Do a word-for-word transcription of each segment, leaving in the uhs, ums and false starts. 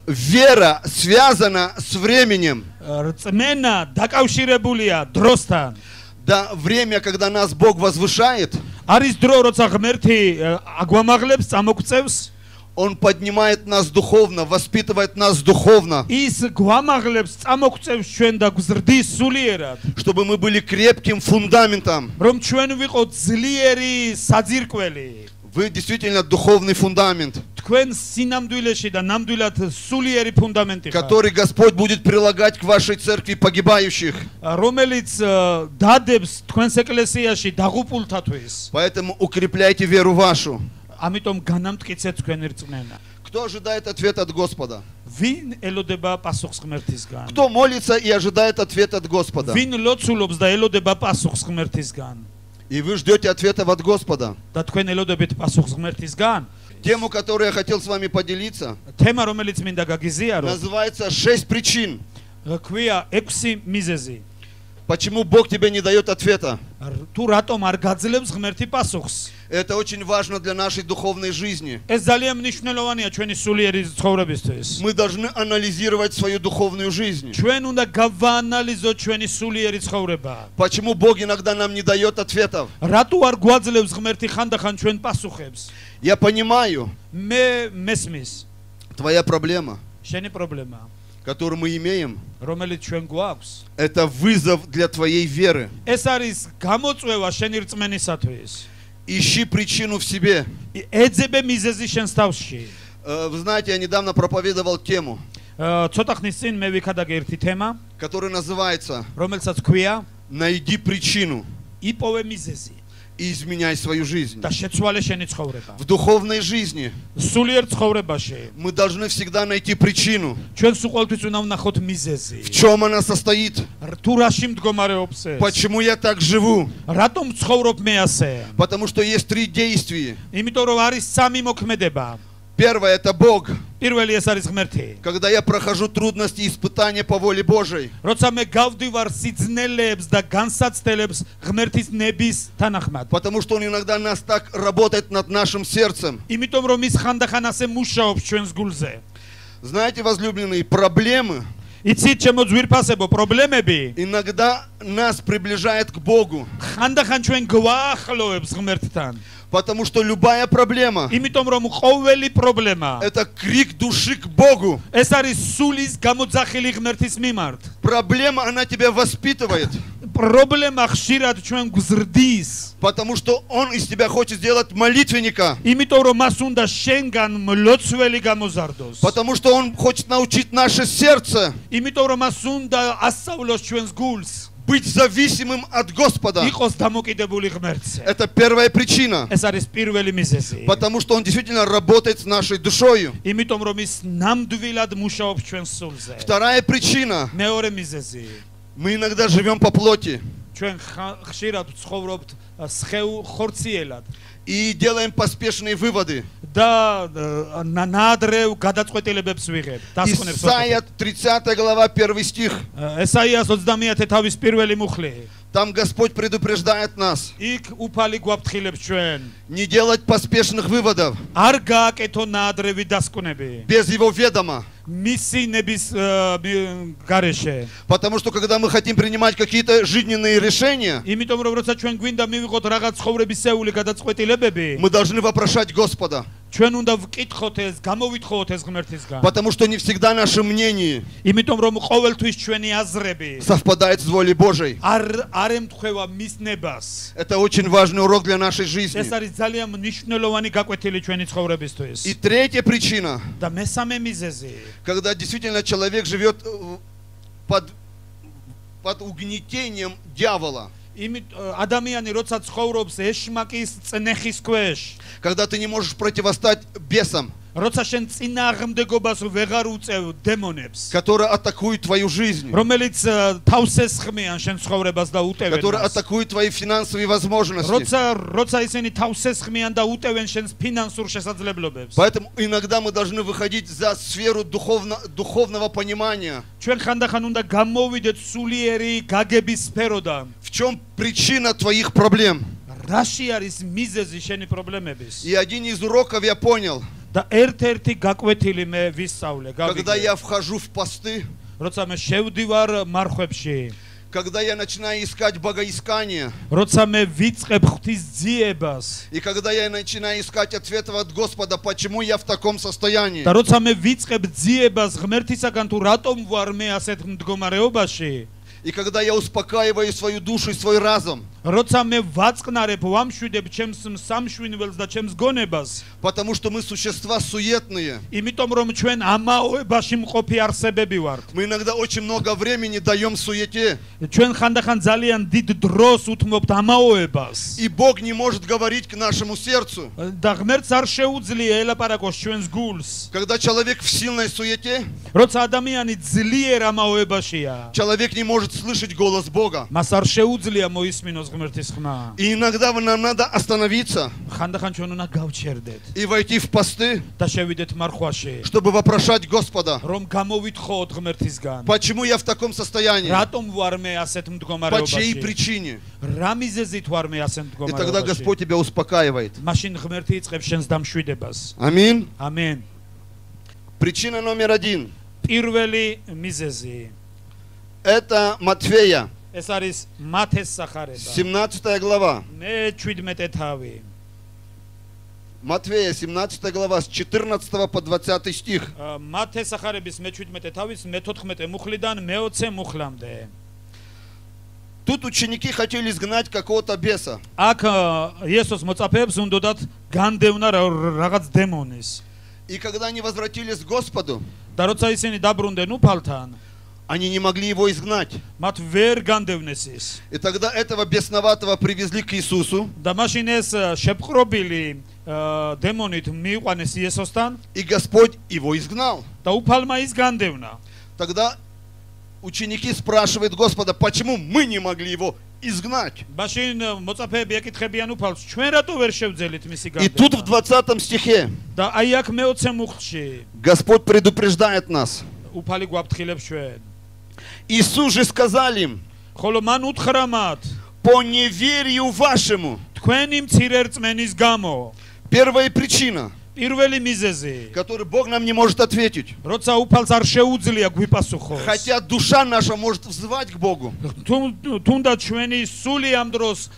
вера связана с временем. Рцмена დაკავშირებულია დროსთან. Да, время, когда нас Бог возвышает, არის დრო, როცა ღმერთი აგვამაღლებს, წამოგწევს. Он поднимает нас духовно, воспитывает нас духовно, ის გვამაღლებს, წამოგწევს ჩვენ და გვზრდის სულიერად. чтобы мы были крепким фундаментом. რომ ჩვენ ვიყოთ ძლიერი საძირკველი. Вы действительно духовный фундамент, თქვენ სინამდვილეში და ნამდვილად სულიერი ფუნდამენტი ხართ. который Господь будет прилагать к вашей церкви погибающих. რომელიც დადებს თქვენს ეკლესიაში დაღუპულთათვის. Поэтому укрепляйте веру вашу. ამიტომ განამტკიცეთ თქვენი რწმენა. Кто ожидает ответа от Господа? ვინ ელოდება პასუხს ღმერთისგან? Кто молится и ожидает ответа от Господа? ვინ ლოცულობს და ელოდება პასუხს ღმერთისგან? И вы ждете ответа от Господа. და თქვენ ელოდებით პასუხს ღმერთისგან? Тему, которую я хотел с вами поделиться, თემა რომელიც მინდა გაგიზიარო, называется «Шесть причин». ქვია ექვსი მიზეზი. Почему Бог тебе не дает ответа? თუ რატომ არ გაძლევს ღმერთი პასუხს? Это очень важно для нашей духовной жизни. ეს ძალიან მნიშვნელოვანია ჩვენი სულიერი ცხოვრებისთვის. Мы должны анализировать свою духовную жизнь. ჩვენ უნდა გავაანალიზოთ ჩვენი სულიერი ცხოვრება. Почему Бог иногда нам не дает ответов? რატო არ გვაძლევს ღმერთი ხანდახან ჩვენ პასუხებს? Я понимаю, მე მესმის твоя проблема, შენი პრობლემა, которую мы имеем, რომელიც ჩვენ გვაქვს. это вызов для твоей веры. ეს არის გამოწვევა შენი რწმენისათვის. Ищи причину в себе. ეძებე მიზეზი შენს თავში. Э, Вы знаете, я недавно проповедовал тему, ცოტა ხნის წინ მე ვიქადაგე ერთი თემა, которая называется რომელსაც ქვია «Найди причину იპოვე მიზეზი и изменяй свою жизнь». და შეცვალე შენი ცხოვრება. В духовной жизни სულიერ ცხოვრებაში мы должны всегда найти причину. ჩვენს უყოლთვის უნდა ვნახოთ მიზეზი. В чем она состоит? თუ რაში მდგომარეობს ეს? Почему я так живу? რატომ ცხოვრობ მე ასე? Потому что есть три действия. იმიტომ რომ არის სამი მოქმედება. Первое – это Бог. პირველი ეს არის ღმერთი. Когда я прохожу трудности и испытания по воле Божьей, როცა მე გავდივარ სიძნელეებს და განსაცდელებს ღმერთის ნების თანახმად. потому что Он иногда нас так работает над нашим сердцем. იმიტომ რომ ის ხანდახან ასე მუშაობს ჩვენს გულზე. Знаете, возлюбленные, проблемы იცით ჩემო ძვირფასებო, პრობლემები иногда нас приближает к Богу. ხანდახან ჩვენ გვაახლოვებს ღმერთთან. Потому что любая проблема იმიტომ რომ ყოველი პრობლემა – это крик души к Богу. ეს არის სულის გამოძახილი ღმერთის მიმართ. Проблема, она тебя воспитывает. პრობლემა ხშირად ჩვენ გვზრდის. Потому что Он из тебя хочет сделать молитвенника. იმიტომ რომ მას უნდა შენგან მლოცველი გამოზარდოს. Потому что Он хочет научить наше сердце იმიტომ რომ მას უნდა ასწავლოს ჩვენს გულს. быть зависимым от Господа. იყოს დამოკიდებული ღმერთზე. Это первая причина. ეს არის პირველი მიზეზი. Потому что Он действительно работает с нашей душою. იმიტომ რომ ის ნამდვილად მუშაობს ჩვენს სულზე. Вторая причина. მეორე მიზეზი. Мы иногда живем по плоти ჩვენ ხშირად ცხოვრობთ სხეულ ხორციელად и делаем поспешные выводы. და ნადრევ გადაწყვეტილებებს ვიღებ. დასკვნებს Исайя тридцатая глава, первый стих. ესაიას ოცდამეათე თავის პირველი მუხლი. Там Господь предупреждает нас იქ უფალი გვაფრთხილებს ჩვენ. не делать поспешных выводов არ გააკეთო ნადრევი დასკვნები. без Его ведома. მისი ნების გარეშე. Потому что когда мы хотим принимать какие-то жизненные решения, იმიტომ რომ როცა ჩვენ გვინდა მივიღოთ რაღაც ცხოვრებისეული გადაწყვეტილებები, мы должны вопрошать Господа. ჩვენ უნდა ვკითხოთ ეს, გამოვითხოვოთ ეს ღმერთისგან. Потому что не всегда наше мнение იმიტომ რომ ყოველთვის ჩვენი აზრები совпадает с волей Божьей. არ არ ემთხვევა მის ნებას. Это очень важный урок для нашей жизни. ეს არის ძალიან მნიშვნელოვანი გაკვეთილი ჩვენი ცხოვრებისთვის. И третья причина, და მესამე მიზეზი, когда действительно человек живет под, под угнетением дьявола. იმით ადამიანი როცა ცხოვრობს ეშმაკის წნეხის ქვეშ, Когда ты не можешь противостать бесам, როცა შენ წინააღმდეგობას ვეღარ უწევ დემონებს, которые атакуют твою жизнь, რომელიც თავს ესხმიან შენ ცხოვრებას და უტევენ которые მას. атакуют твои финансовые возможности. როცა როცა ისინი თავს ესხმიან და უტევენ შენს ფინანსურ შესაძლებლობებს. Поэтому иногда мы должны выходить за сферу духовно, духовного понимания. ჩვენ ხანდახან უნდა გამოვიდეთ სულიერი გაგების სფეროდან. В чем причина твоих проблем? რაში არის მიზეზი შენი პრობლემების? И один из уроков я понял, და ერთ-ერთი გაკვეთილი მე ვისწავლე, Когда გავიგე. я вхожу в посты, როცა მე შევდივარ მარხვებში, когда я начинаю искать богоискание, როცა მე ვიწყებ ღვთის ძიებას, и когда я начинаю искать ответов от Господа, почему я в таком состоянии, და როცა მე ვიწყებ ძიებას ღმერთისაგან თუ რატომ ვარ მე ასეთ მდგომარეობაში, и когда я успокаиваю свою душу и свой разум, როცა მე ვაწყნარებ, ვამშვიდებ ჩემს სამშვინველს და ჩემს გონებას, потому что мы существа суетные. იმიტომ რომ ჩვენ ამაოებაში მყოფი არსებები ვართ. Мы иногда очень много времени даем суете, ჩვენ ხანდახან ძალიან დიდ დროს უთმობთ ამაოებას. и Бог не может говорить к нашему сердцу. და ღმერთს არ შეუძლია ელაპარაკოს ჩვენს გულს. Когда человек в сильной суете, როცა ადამიანი ძლიერ ამაოებაშია, человек не может слышать голос Бога. მას არ შეუძლია მოისმინოს ღმერთის ხმა. И иногда нам надо остановиться ხანდახან ჩვენ უნდა გავჩერდეთ и войти в посты, და შევიდეთ მარხვაში, чтобы вопрошать Господа, რომ გამოვითხოვოთ ღმერთისგან. почему я в таком состоянии, რატომ ვარ მე ასეთ по чьей მდგომარეობაში? причине. რა მიზეზით ვარ მე ასეთ И тогда მდგომარეობაში? Господь тебя успокаивает. მაშინ ღმერთი იწყებს შენს დამშვიდებას. Аминь. ამენ. Причина номер один. პირველი მიზეზი. Это Матфея, ეს არის მათეს სახარება. семнадцатая глава. მე შვიდმეტე თავი. Матфея, семнадцатая глава, с четырнадцатого по двадцатый стих. მათეს სახარების მე შვიდმეტე თავის მეთოთხმეტე მუხლიდან მეოცე მუხლამდე. Тут ученики хотели изгнать какого-то беса. აქ იესოს მოწაფეებს უნდათ განდევნა რაღაც დემონის. И когда они возвратились к Господу, და როცა ისინი დაბრუნდნენ უფალთან, они не могли его изгнать. მათ ვერ განდევნეს ის. И тогда этого бесноватого привезли к Иисусу. და მაშინ ეს შეპყრობილი დემონით მიიყვანეს იესოსთან И Господь его изгнал. და უფალმა ის განდევნა. Тогда ученики спрашивают Господа, почему мы не могли его изгнать. მაშინ მოწაფეები ეკითხებიან უფალს, ჩვენ რატო ვერ შევძელით მისი И тут в განდევნა? двадцатом стихе და აი აქ მეოცე მუხლში Господь предупреждает нас. უფალი გვაფრთხილებს ჩვენ. Иисус же сказал им, ხოლო მან უთხრა მათ, по неверию вашему. თქვენი მცირე რწმენის გამო. Первая причина, პირველი მიზეზი, которую Бог нам не может ответить. როცა უფალს არ შეუძლია გვიპასუხოს. Хотя душа наша может взывать к Богу. თუნდაც ჩვენი სული ამ დროს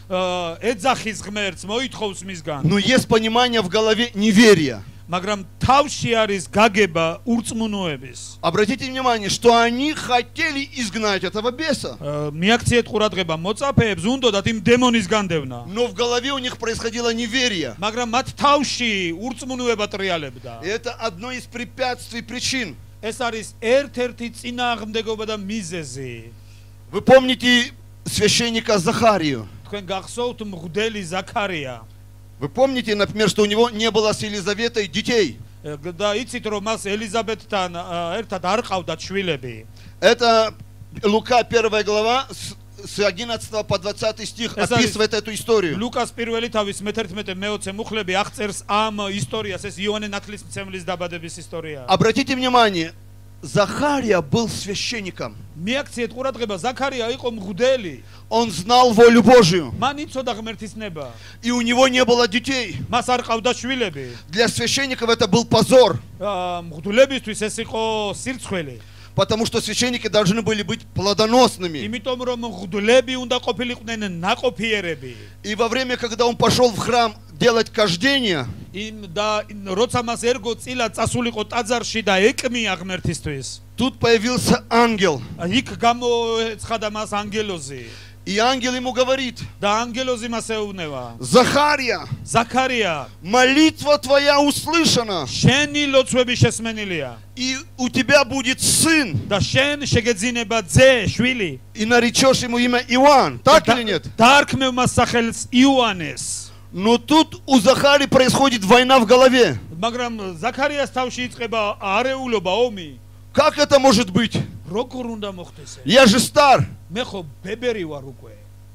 ეძახის ღმერთს, მოითხოვს მისგან. Но есть понимание в голове неверия. მაგრამ თავში არის გაგება ურწმუნოების. Обратите внимание, что они хотели изгнать этого беса. მიაქციეთ ყურადღება, მოწაფეებს უნდათ იმ დემონის განდევნა. Но в голове у них происходило неверие. მაგრამ მათ თავში ურწმუნოება ტრიალებდა. И это одно из препятствий, причин. ეს არის ერთ-ერთი წინააღმდეგობა და მიზეზი. Вы помните священника Захарию? თქვენ გახსოვთ მღვდელი ზაქარია. Вы помните, например, что у него не было с Елизаветой детей? და იცით რომ მას ელიზაბეთთან ერთად არ ყავდათ შვილები. Это Лука первая глава с одиннадцатого по двадцатый стих описывает эту историю. ლუკას პირველი თავის მეთერთმეტე მეოცე მუხლები აღწერს ამ ისტორიას, ეს იოანე ნათლისმცემლის დაბადების ისტორია. Обратите внимание, Захария был священником. მიაქციეთ ყურადღება, ზაქარია იყო მღვდელი. Он знал волю Божию. მან იცოდა ღმერთის ნება. И у него не было детей. მას არ ყავდა შვილები. Для священников это был позор. მღვდლებისთვის ეს იყო სირცხველი. Потому что священники должны были быть плодоносными. იმიტომ რომ მღვდლები უნდა ყოფილიყვნენ ნაყოფიერები. И во время, когда он пошел в храм делать кождение, იმ და როცა მას ერგო წილად წასულიყო ტაძარში და ეკმია ღმერთისთვის. тут появился ангел. იქ გამოეცხადა მას ანგელოზი. И ангел ему говорит: და ანგელოზი მას ეუბნება. Захария, ზაქარია, молитва твоя услышана, შენი ლოცვები შესმენილია. и у тебя будет сын, და შენ შეგეძინება ძე, შვილი. и наречешь ему имя Иоанн. Так или нет? დაარქმევ მას სახელს იოანეს. Но тут у Захарии происходит война в голове. მაგრამ ზაქარიას თავში იწყება არეულობა, ომი. Как это может быть? როგორ უნდა მოხდეს ეს? Я же стар. მე ხო ბებერი ვარ უკვე.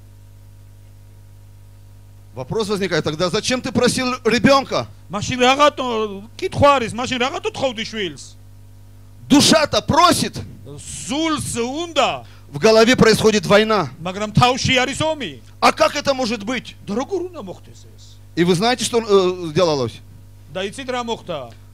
Вопрос возникает: тогда зачем ты просил ребенка? მაშინ რაღაცო კითხვა არის, მაშინ რაღაცო თხოვდი შვილს. Душа-то просит. სულს უნდა, В голове происходит война. მაგრამ თავში არის ომი. А как это может быть? და როგორ უნდა მოხდეს ეს? И вы знаете, что э, сделалось? და იცით რა მოხდა?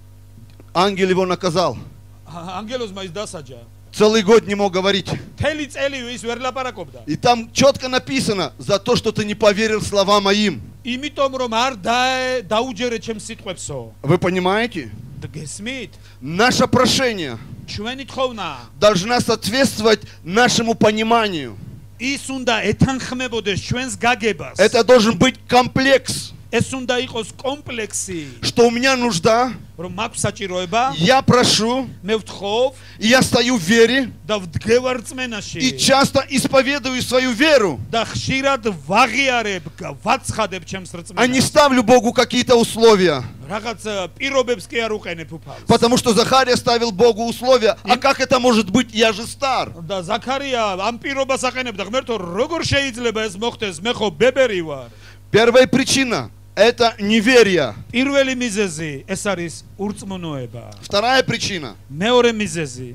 Ангел его наказал. ანგელოზმა ის დასაჯა. Целый год не мог говорить. მთელი წელი ის ვერ ლაპარაკობდა. И там четко написано, за то, что ты не поверил словам моим. იმიტომ რომ არ დაუჯერე ჩემს სიტყვებსო. Вы понимаете? გესმით? Наше прошение ჩვენი თხოვნა должна соответствовать нашему пониманию. ის უნდა ეთანხმებოდეს ჩვენს გაგებას. Это должен быть комплекс. ეს უნდა იყოს კომპლექსი. Что у меня нужда, რომ მაქვს საჭიროება, я прошу, მე ვთხოვ и я стою в вере, და ვდგევარ რწმენაში. и часто исповедую свою веру, და ხშირად ვაღიარებ, ვაცხადებ ჩემს а не რწმენას. ставлю Богу какие-то условия. რაღაც პირობებს კი არ უყენებ უფალს. Потому что Захария ставил Богу условия. А как это может быть? Я же стар. და ზაქარია ამ პირობას აყენებდა. ღმერთო, როგორ შეიძლება ეს მოხდეს? მე ხო ბებერი ვარ. Первая причина – это неверие. პირველი მიზეზი ეს არის ურწმუნოება. Вторая причина. მეორე მიზეზი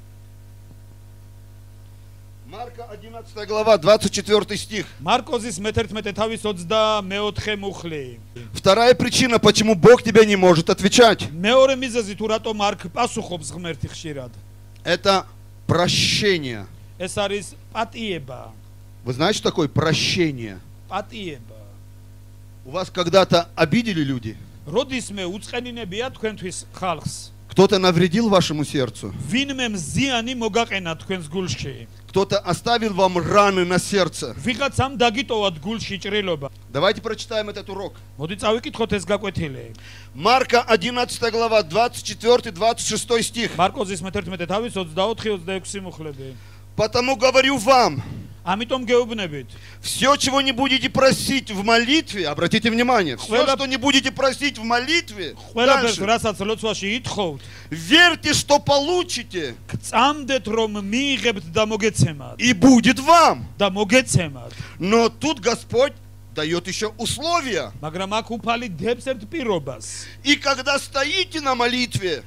Марка одиннадцатая глава, двадцать четвёртый стих. მარკოზის მეთერთმეტე თავის ოცდამეოთხე მუხლი. Вторая причина, почему Бог тебе не может отвечать. მეორე მიზეზი თუ რატომ არ პასუხობს ღმერთი ხშირად. Это прощение. ეს არის პატიება. Вы знаете, что такое прощение? პატიება. У вас когда-то обидели люди? როდისმე უწყენინებია თქვენთვის ხალხს. Кто-то навредил вашему сердцу? ვინმე მზიანი მოგაყენა თქვენს გულში. Кто-то оставил вам раны на сердце? ვიღაცამ დაგიტოვათ გულში ჭრილობა. Давайте прочитаем этот урок. მოდი წავიკითხოთ ეს გაკვეთილი. Марка одиннадцатая глава, двадцать четвёртый двадцать шестой стих. მარკოზის მეთერთმეტე თავის ოცდაოთხი ოცდაექვსი მუხლები. Потому говорю вам, ამიტომ გეუბნებით. все, чего не будете просить в молитве, обратите внимание, все, что не будете просить в молитве, ყველაფერს дальше, რასაც ლოცვაში ითხოვთ, верьте, что получите, გწამდეთ რომ მიიღებთ და მოგეცემათ. и будет вам. და მოგეცემათ. Но тут Господь дает еще условия. მაგრამ აქ უფალი დებს ერთ პირობას. И когда стоите на молитве,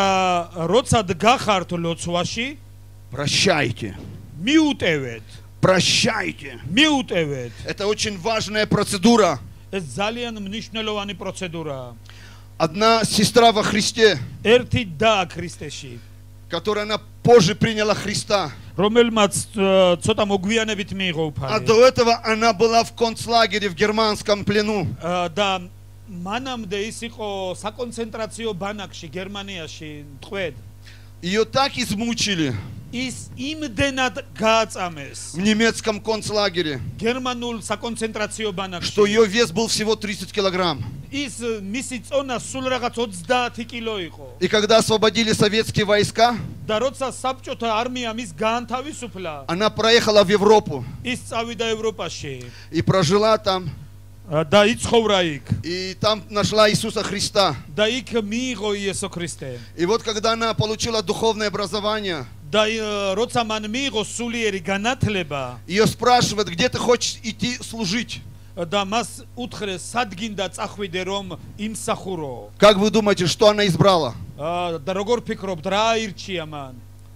და როცა დგახართ ლოცვაში, прощайте, მიუტევეთ. прощайте. მიუტევეთ. Это очень важная процедура. ეს ძალიან მნიშვნელოვანი პროცედურაა. Одна сестра во Христе, ერთი და ქრისტეში, которая она позже приняла Христа, რომელმაც ცოტა მოგვიანებით მიიღო а უფალი. до этого она была в концлагере в германском плену. და მანამდე ის იყო საკონცენტრაციო ბანაკში გერმანიაში მტყვედ. Ее так измучили ის იმდენად გააწამეს в немецком концлагере, გერმანულ საკონცენტრაციო что ბანაკში. ее вес был всего тридцать килограмм. ის მისი წონა სულ რაღაც ოცდაათი კილო იყო. И когда освободили советские войска, და როცა საბჭოთა არმია მის გაანთავისუფლა, она проехала в Европу ის წავიდა ევროპაში и прожила там, და იცხოვრა იქ. и там нашла Иисуса Христа. და იქ მიიღო იესო ქრისტე. И вот когда она получила духовное образование, და როცა მან მიიღო სულიერი განათლება, ее спрашивают, где ты хочешь идти служить. და მას უთხრეს სად გინდა წახვიდე რომ იმსახურო. Как вы думаете, что она избрала? და როგორ ფიქრობთ რა აირჩია მან?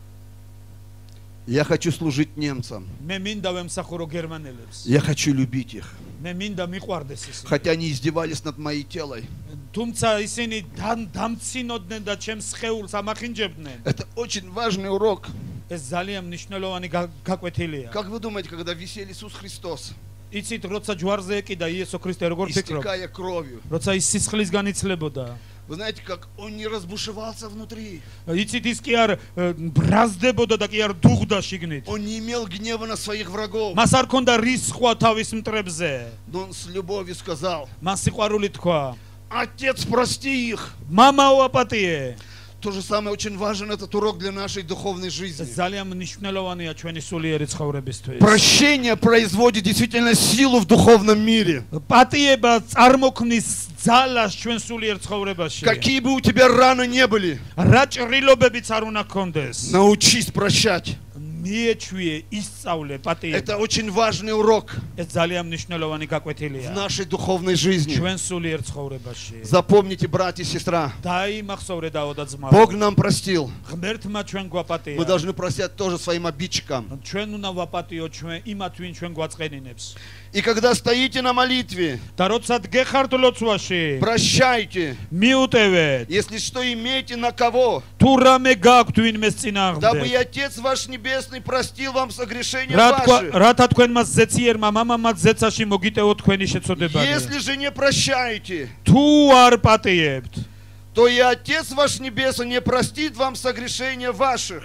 Я хочу служить немцам. მე მინდა ვემსახურო გერმანელებს. Я хочу любить их. მე მინდა მიყვარდეს ისინი. Хотя они издевались над моей телой. თუმცა ისინი დამცინოდნენ და ჩემს სხეულს ამახინჯებდნენ. Это очень важный урок. ეს ძალიან მნიშვნელოვანი გაკვეთილია. Как вы думаете, когда висел Иисус Христос, იცით როცა ჯვარზე ეკიდა იესო ქრისტე როგორ ფიქრობ? истекая кровью, როცა ის სისხლისგან იცლებოდა. вы знаете, как он не разбушевался внутри. იცით ის კი არ ბრაზდებოდა და კი არ დუღდა შიგნით. Он не имел гнева на своих врагов. მას არ ქონდა რისხვა თავის მტრებზე. Но он с любовью сказал: მას სიყვარული თქვა: Отец, прости их. მამაო აპატიე. То же самое очень важен этот урок для нашей духовной жизни. ძალიან მნიშვნელოვანია ჩვენი სულიერი ცხოვრებისთვის. Прощение производит действительно силу в духовном мире. პატიება წარმოქმნის ძალას ჩვენ სულიერ ცხოვრებაში. Какие бы у тебя раны не были, რა ჭრილობებიც არ უნდა გქონდეს. научись прощать. Это очень важный урок в нашей духовной жизни. Запомните, братья и сестра, Бог нам простил. Мы должны прощать тоже своим обидчикам. И когда стоите на молитве, прощайте. Если что имеете на кого, дабы и Отец ваш Небесный простил вам согрешения ваши. Если же не прощаете, то и Отец ваш Небесный не простит вам согрешения ваших.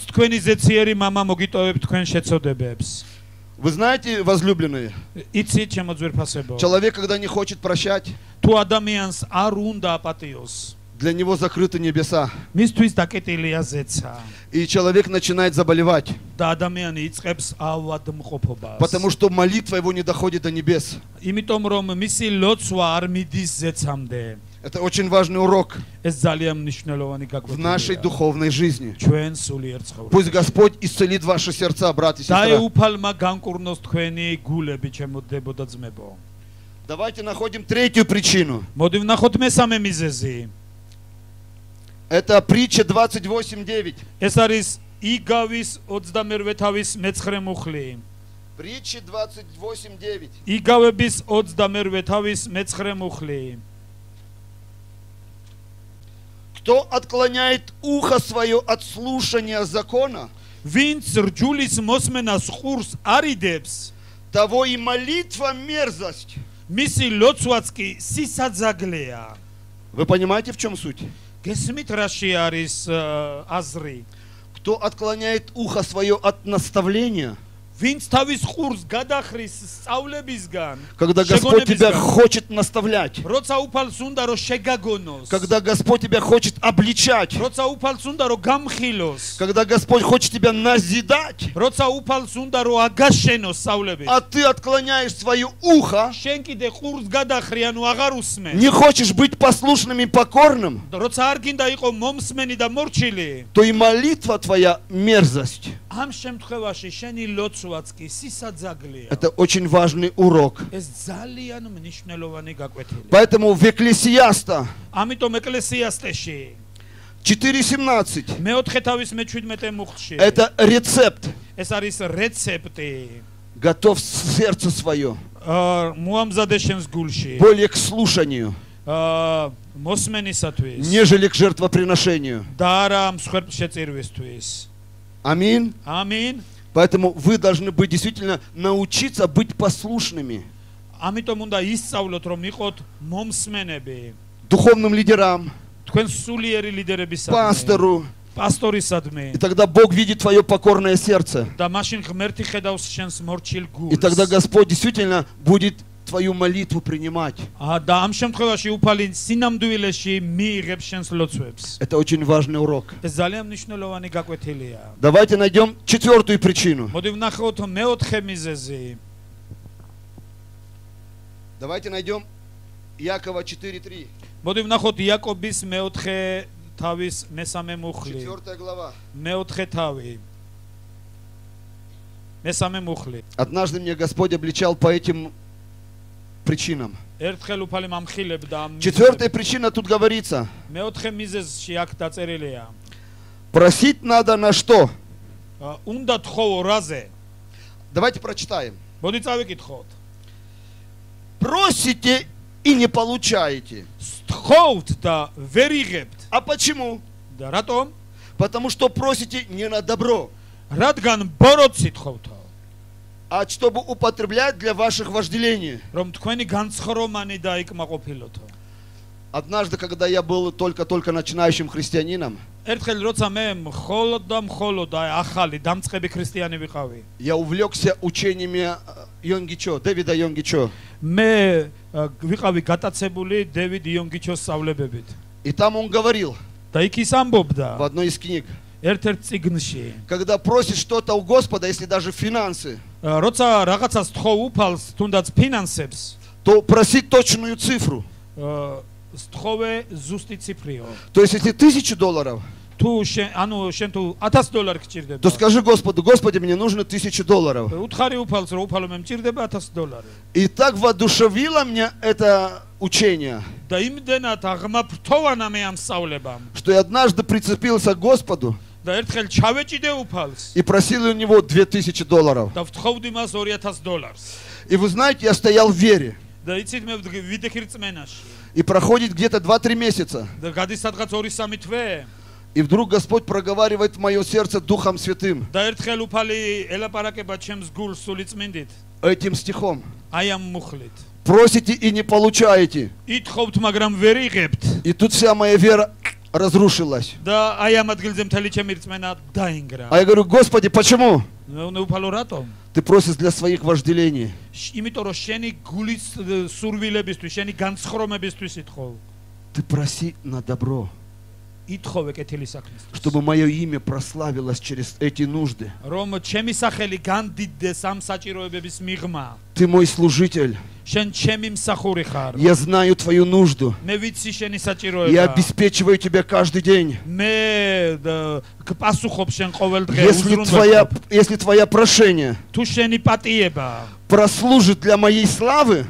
Вы знаете, возлюбленные, человек, когда не хочет прощать, для него закрыты небеса. И человек начинает заболевать. Потому что молитва его не доходит до небес. Это очень важный урок в нашей духовной жизни. Пусть Господь исцелит ваши сердца, братья и сестры. Давайте находим третью причину. Это притча двадцать восемь девять. Притча двадцать восемь девять. Кто отклоняет ухо свое от слушания закона, того и молитва мерзость. Вы понимаете, в чем суть? Кто отклоняет ухо свое от наставления, когда Господь тебя хочет наставлять, когда Господь тебя хочет обличать, когда Господь хочет тебя назидать, а ты отклоняешь свое ухо, не хочешь быть послушным и покорным, то и молитва твоя мерзость. Это очень важный урок. Поэтому в Экклесиаста четыре семнадцать это рецепт. Готовь сердце свое более к слушанию, нежели к жертвоприношению. Аминь. Аминь. Поэтому вы должны быть действительно научиться быть послушными духовным лидерам, пастору. И тогда Бог видит твое покорное сердце. И тогда Господь действительно будет твою молитву принимать. Это очень важный урок. Давайте найдем четвертую причину. Давайте найдем Иакова четыре три. Четвертая глава. Однажды мне Господь обличал по этим причинам. Четвертая причина тут говорится. Просить надо на что? Давайте прочитаем. Просите и не получаете. А почему? Потому что просите не на добро, а чтобы употреблять для ваших вожделений. Однажды, когда я был только-только начинающим христианином, я увлекся учениями Йонгичо, Дэвида Йонгичо. И там он говорил в одной из книг, когда просишь что-то у Господа, если даже финансы, то проси точную цифру. То есть, если тысячу долларов, То скажи Господу: Господи, мне нужно тысячу долларов. И так воодушевило меня это учение, что я однажды прицепился к Господу и просил у него две тысячи долларов. И вы знаете, я стоял в вере. И проходит где-то два-три месяца. И вдруг Господь проговаривает в мое сердце Духом Святым этим стихом: просите и не получаете. И тут вся моя вера разрушилась. А я говорю: Господи, почему? Ты просишь для своих вожделений. Ты проси на добро, чтобы мое имя прославилось через эти нужды. Ты мой служитель. Я знаю твою нужду. Я обеспечиваю тебя каждый день. Если твоя, если твоя прошение прослужит для моей славы,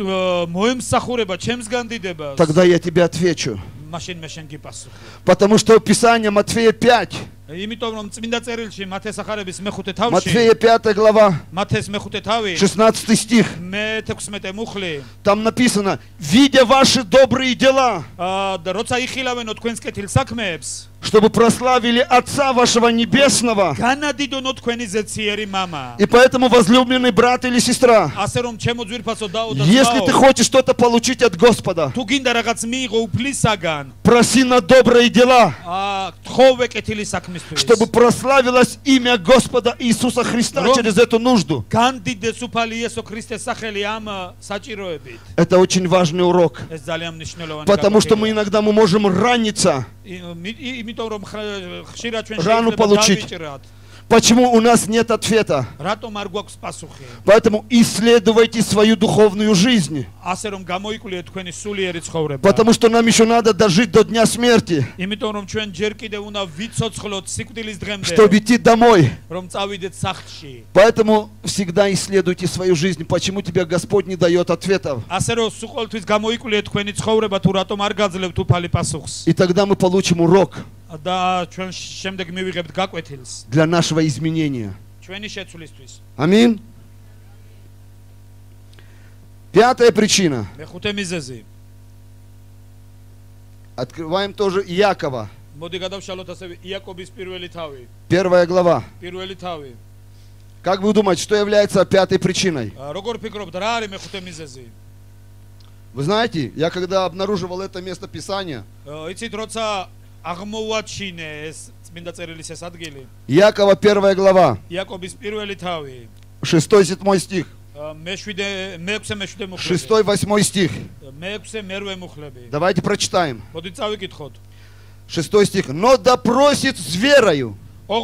тогда я тебе отвечу. Потому что Писание Матфея пять, Матфея пятая глава, шестнадцатый стих, там написано: видя ваши добрые дела, чтобы прославили Отца вашего Небесного. И поэтому, возлюбленный брат или сестра, если ты хочешь что-то получить от Господа, проси на добрые дела, чтобы прославилось имя Господа Иисуса Христа через эту нужду. Это очень важный урок, потому что мы иногда мы можем раниться, рану получить. Почему у нас нет ответа? Поэтому исследуйте свою духовную жизнь. Потому что нам еще надо дожить до дня смерти, чтобы идти домой. Поэтому всегда исследуйте свою жизнь. Почему тебе Господь не дает ответов? И тогда мы получим урок для нашего изменения. Аминь. Пятая причина. Открываем тоже Иакова. Первая глава. Как вы думаете, что является пятой причиной? Вы знаете, я когда обнаруживал это место Писания, Иакова первая глава, шестой-седьмой стих, шестой-восьмой стих. Давайте прочитаем. Шестой стих. Но допросит с верою,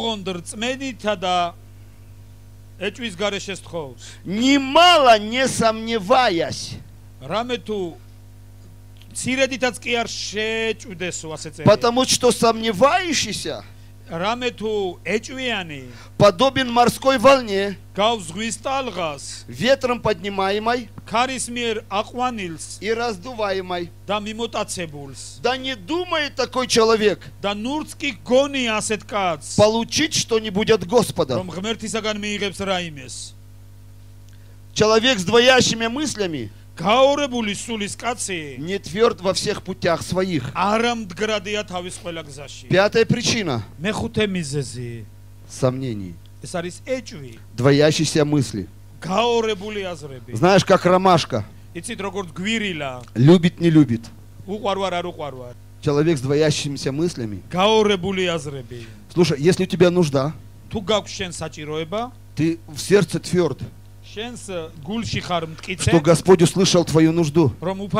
немало не сомневаясь. Потому что сомневающийся подобен морской волне, ветром поднимаемой и раздуваемой. Да не думает такой человек получить что-нибудь от Господа. Человек с двоящими мыслями не тверд во всех путях своих. Пятая причина сомнений. Двоящиеся мысли. Знаешь, как ромашка. Любит, не любит. Человек с двоящимися мыслями. Слушай, если у тебя нужда, ты в сердце тверд, что Господь услышал твою нужду,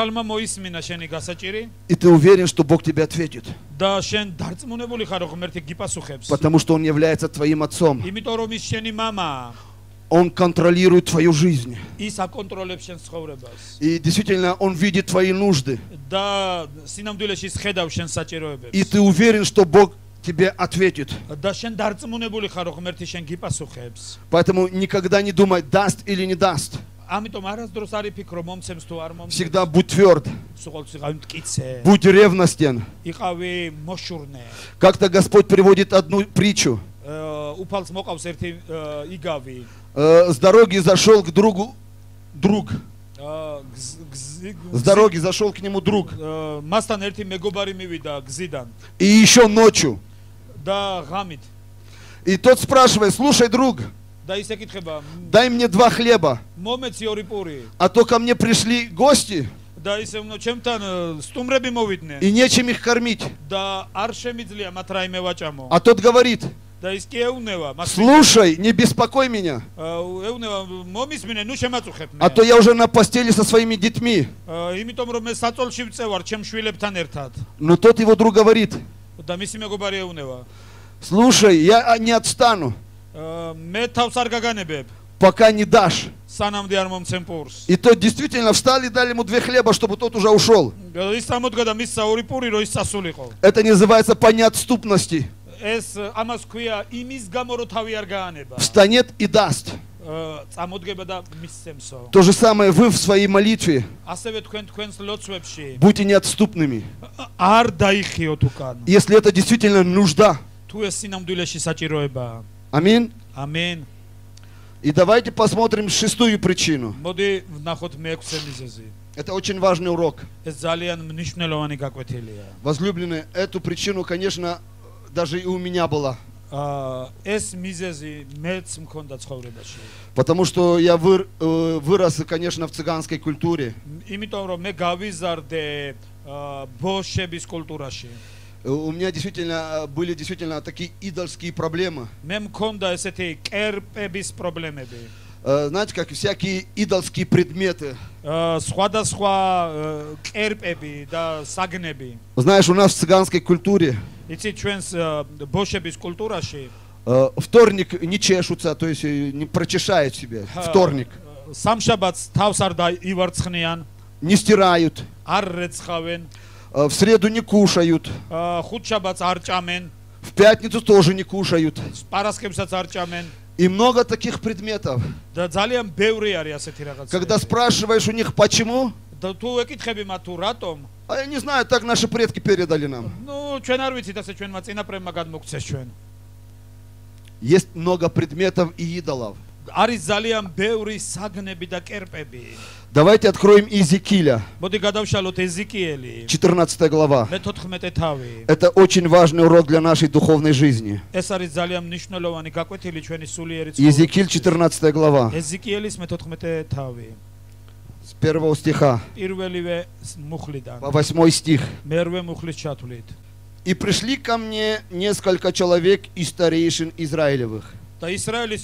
и ты уверен, что Бог тебе ответит, потому что Он является твоим отцом. Он контролирует твою жизнь. И действительно, Он видит твои нужды. И ты уверен, что Бог тебе ответит. Поэтому никогда не думай, даст или не даст. Всегда будь тверд. Будь ревностен. Как-то Господь приводит одну притчу. С дороги зашел к другу друг. С дороги зашел к нему друг. И еще ночью. И тот спрашивает: слушай, друг, дай мне два хлеба, а то ко мне пришли гости, и нечем их кормить. А тот говорит: слушай, не беспокой меня, а то я уже на постели со своими детьми. Но тот его друг говорит: слушай, я не отстану, пока не дашь. И тот действительно встал и дали ему две хлеба, чтобы тот уже ушел. Это называется по неотступности. Встанет и даст. То же самое вы в своей молитве. Будьте неотступными. Если это действительно нужда. Аминь. Аминь. И давайте посмотрим шестую причину. Это очень важный урок. Возлюбленные, эту причину, конечно, даже и у меня была. Потому что я выр, вырос, конечно, в цыганской культуре. У меня действительно были действительно такие идольские проблемы. Знаете, как всякие идольские предметы. Знаешь, у нас в цыганской культуре вторник не чешутся, то есть не прочешают себе. Вторник. Не стирают. В среду не кушают. В пятницу тоже не кушают. И много таких предметов. Когда спрашиваешь у них почему, а я не знаю, так наши предки передали нам. Есть много предметов и идолов. Давайте откроем Иезекииля, четырнадцатая глава. Это очень важный урок для нашей духовной жизни. Иезекииль, четырнадцатая глава. С первого стиха по восьмой стих. И пришли ко мне несколько человек из старейшин Израилевых. И сели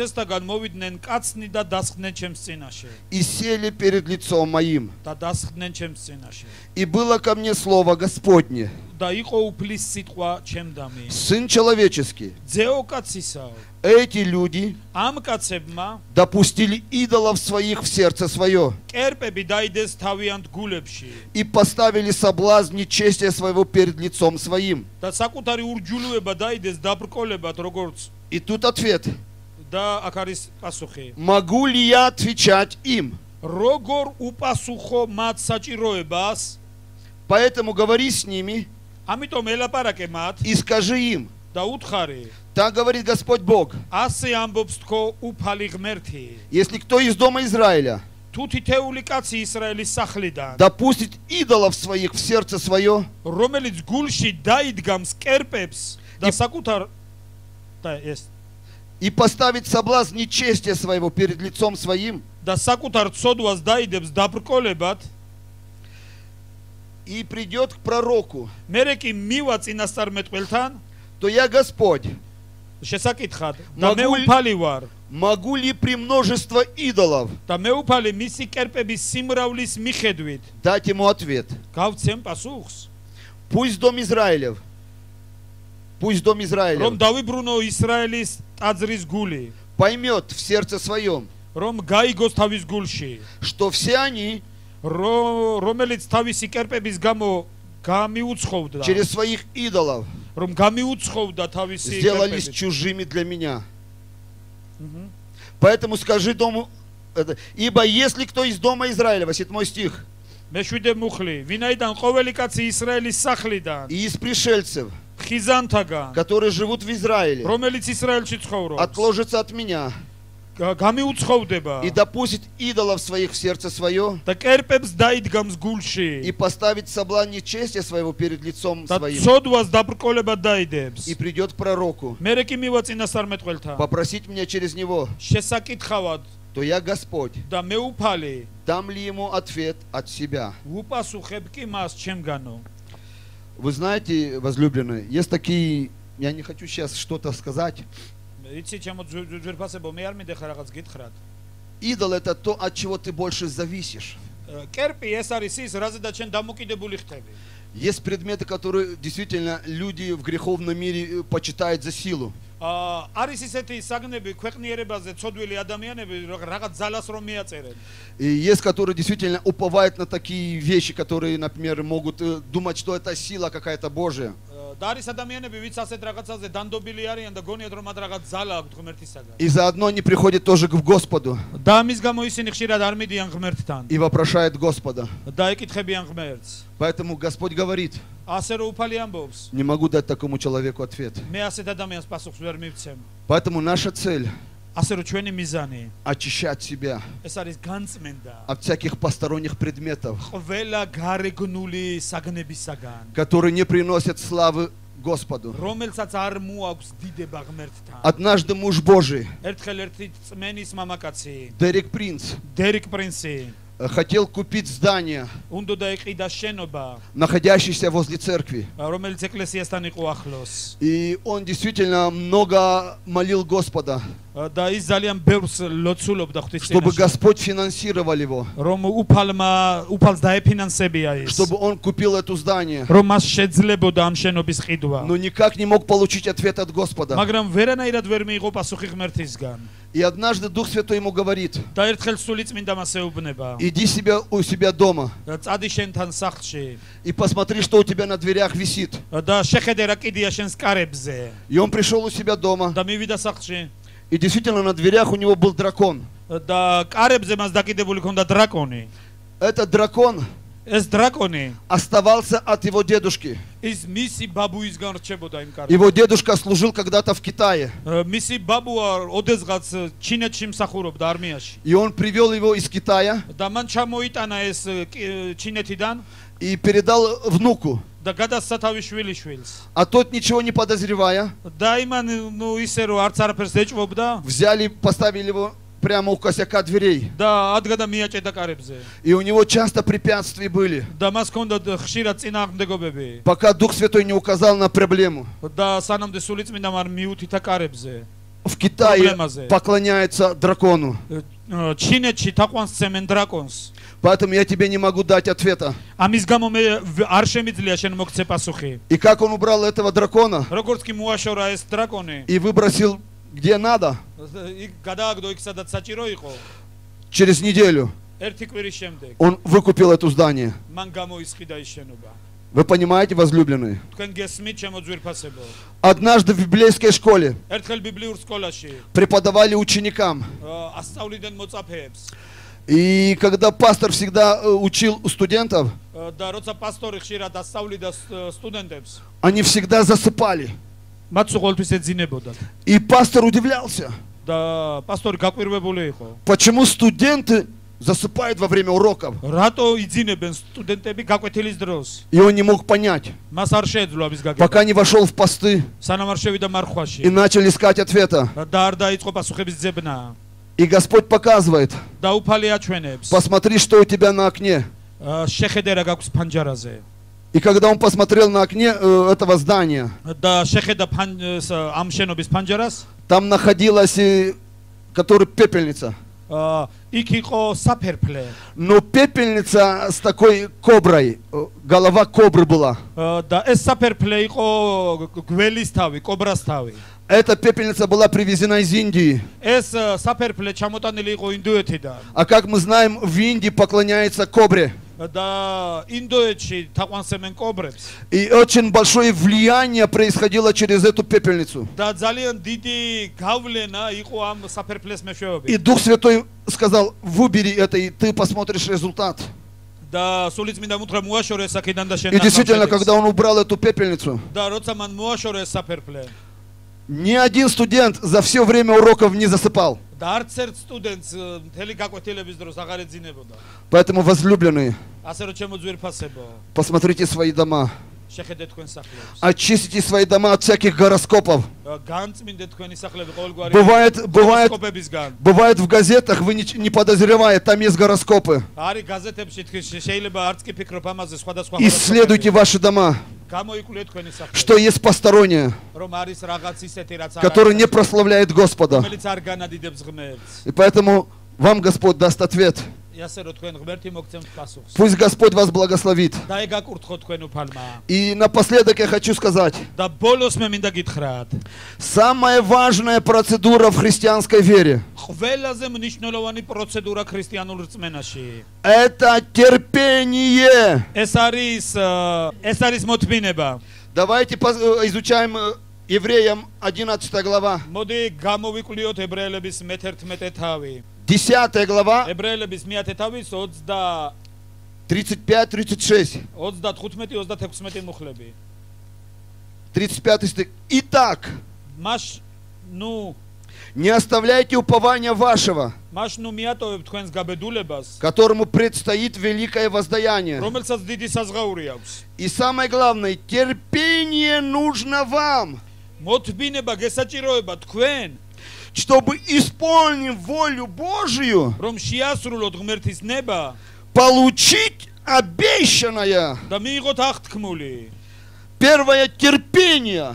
перед лицом моим. И было ко мне слово Господне: Сын человеческий, эти люди допустили идолов своих в сердце свое и поставили соблазн нечестия своего перед лицом своим. И тут ответ. Могу ли я отвечать им? Поэтому говори с ними и скажи им: так говорит Господь Бог, если кто из дома Израиля допустит идолов своих в сердце свое и, и поставит соблазн нечестия своего перед лицом своим, и придет к пророку, то я Господь могу ли, могу ли при множестве идолов дать ему ответ? Пусть дом Израилев, пусть дом Израилев поймет в сердце своем, что все они через своих идолов сделались чужими для меня. Поэтому скажи дому, ибо если кто из дома Израилева, седьмой стих, и из пришельцев, которые живут в Израиле, отложится от меня и допустит идолов своих в сердце свое и поставит соблазн нечестия своего перед лицом своим и придет к пророку попросить меня через него, то я Господь дам ли ему ответ от себя. Вы знаете, возлюбленные, есть такие, я не хочу сейчас что-то сказать. Идол — это то, от чего ты больше зависишь. Есть предметы, которые действительно люди в греховном мире почитают за силу. И есть, которые действительно уповают на такие вещи, которые, например, могут думать, что это сила какая-то Божия. И заодно они приходят тоже к Господу и вопрошают Господа. Поэтому Господь говорит: не могу дать такому человеку ответ. Поэтому наша цель — очищать себя от всяких посторонних предметов, которые не приносят славы Господу. Однажды муж Божий, Дерек Принц, хотел купить здание, находящееся возле церкви. И он действительно много молил Господа, чтобы Господь финансировал его, чтобы он купил это здание. Но никак не мог получить ответ от Господа. И однажды Дух Святой ему говорит: иди себя у себя дома и посмотри, что у тебя на дверях висит. И он пришел у себя дома, и действительно на дверях у него был дракон. Этот дракон оставался от его дедушки. Его дедушка служил когда-то в Китае. И он привел его из Китая и передал внуку. А тот, ничего не подозревая, взяли, поставили его прямо у косяка дверей. И у него часто препятствия были, пока Дух Святой не указал на проблему. В Китае поклоняется дракону. Поэтому я тебе не могу дать ответа. И как он убрал этого дракона и выбросил где надо, через неделю он выкупил это здание. Вы понимаете, возлюбленные? Однажды в библейской школе преподавали ученикам. И когда пастор всегда учил студентов, они всегда засыпали. И пастор удивлялся, почему студенты засыпают во время уроков. И он не мог понять, пока не вошел в посты и начал искать ответа. И Господь показывает: посмотри, что у тебя на окне. И когда он посмотрел на окне э, этого здания, там находилась, э, который пепельница. Но пепельница с такой коброй, голова кобры была. Эта пепельница была привезена из Индии. А как мы знаем, в Индии поклоняется кобре. И очень большое влияние происходило через эту пепельницу. И Дух Святой сказал: выбери это, и ты посмотришь результат. И действительно, когда он убрал эту пепельницу, ни один студент за все время уроков не засыпал. Поэтому, возлюбленные, посмотрите свои дома. Очистите свои дома от всяких гороскопов. Бывает, бывает, бывает в газетах, вы не, не подозревая, там есть гороскопы. Исследуйте ваши дома, что есть постороннее, которое не прославляет Господа. И поэтому вам Господь даст ответ. Пусть Господь вас благословит. И напоследок я хочу сказать: самая важная процедура в христианской вере — это терпение. Давайте изучаем Евреям одиннадцатая глава. десятая глава, тридцать пять тридцать шесть. тридцать пятый стих. Итак, не оставляйте упования вашего, которому предстоит великое воздаяние. И самое главное, терпение нужно вам, чтобы, исполнив волю Божию, получить обещанное. Первое — терпение.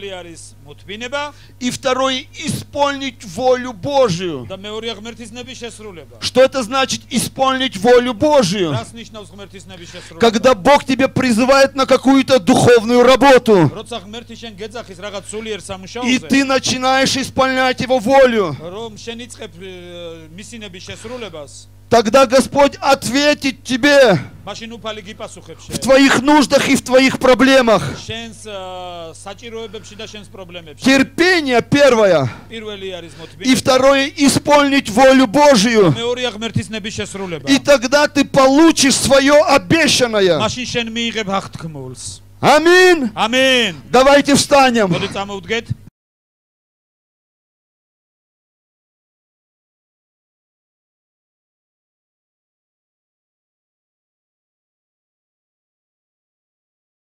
И второе — исполнить волю Божию. Что это значит исполнить волю Божию? Когда Бог тебя призывает на какую-то духовную работу, и ты начинаешь исполнять Его волю, тогда Господь ответит тебе в твоих нуждах и в твоих проблемах. Терпение первое. И второе — исполнить волю Божию. И тогда ты получишь свое обещанное. Аминь. Аминь. Давайте встанем.